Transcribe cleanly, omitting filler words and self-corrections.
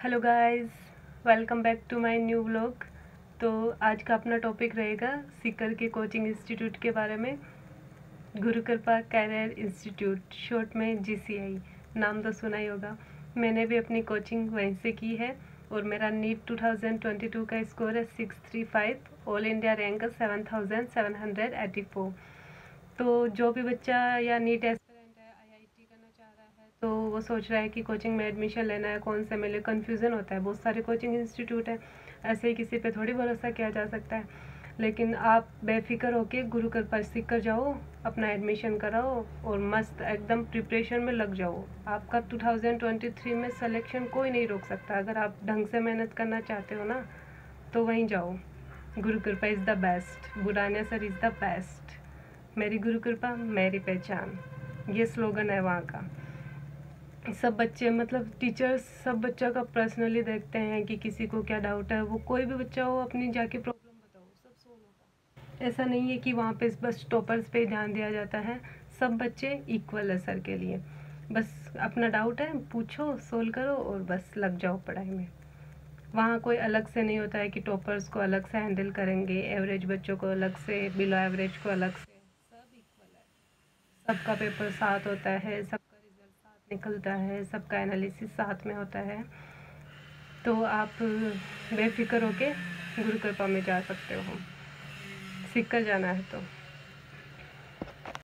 Hello guys, welcome back to my new vlog. तो आज का अपना टॉपिक रहेगा सीकर के कोचिंग इंस्टीट्यूट के बारे में। Guru Kripa career institute, short में GCI। नाम तो सुना ही होगा। मैंने भी अपनी कोचिंग वहीं से की है और मेरा नीट 2022 का स्कोर है 635, ऑल इंडिया रैंक 7784। तो जो भी बच्चा या नीट एस्पिरेंट है, IIT करना चाह रहा है, तो वो सोच रहा है कि कोचिंग में एडमिशन लेना है, कौन से मिले, कन्फ्यूज़न होता है। बहुत सारे कोचिंग इंस्टीट्यूट है, ऐसे ही किसी पे थोड़ी भरोसा किया जा सकता है। लेकिन आप बेफिक्र होके गुरु कृपा सीख कर जाओ, अपना एडमिशन कराओ और मस्त एकदम प्रिपरेशन में लग जाओ। आपका 2023 में सिलेक्शन कोई नहीं रोक सकता। अगर आप ढंग से मेहनत करना चाहते हो ना, तो वहीं जाओ। Guru Kripa is the best, Burania sir is the best. मेरी गुरु कृपा मेरी पहचान, ये स्लोगन है वहाँ का। सब बच्चे, मतलब टीचर्स, सब बच्चा का पर्सनली देखते हैं कि किसी को क्या डाउट है। वो कोई भी बच्चा हो, अपनी जाके प्रॉब्लम बताओ, सब सोल्व होगा। ऐसा नहीं है कि वहाँ पे बस टॉपर्स पे ध्यान दिया जाता है। सब बच्चे इक्वल है सर के लिए। बस अपना डाउट है, पूछो, सोल्व करो और बस लग जाओ पढ़ाई में। वहाँ कोई अलग से नहीं होता है कि टॉपर्स को अलग से हैंडल करेंगे, एवरेज बच्चों को अलग से, बिलो एवरेज को अलग से। सब इक्वल है। सबका पेपर साथ होता है, सबका रिजल्ट साथ निकलता है, सबका एनालिसिस साथ में होता है। तो आप बेफिक्र होके गुरु कृपा में जा सकते हो, सीख कर जाना है तो।